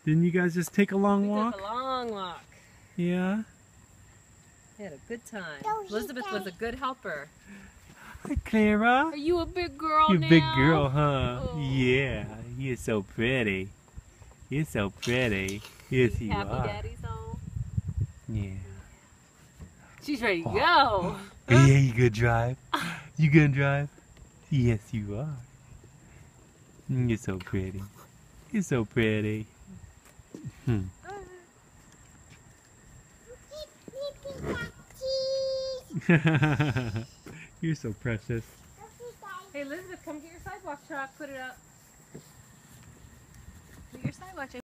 Didn't you guys just take a long walk? We took a long walk. Yeah. We had a good time. Elizabeth was a good helper. Hi, Clara. Are you a big girl You're now? a big girl, huh? Oh. Yeah. You're so pretty. You're so pretty. Yes, you Happy are. Daddy's home. Yeah. She's ready to go. Yeah, you gonna drive? You gonna drive? Yes, you are. You're so pretty. You're so pretty. You're so precious. Hey Elizabeth, come get your sidewalk chalk. Put it up. Get your sidewalk.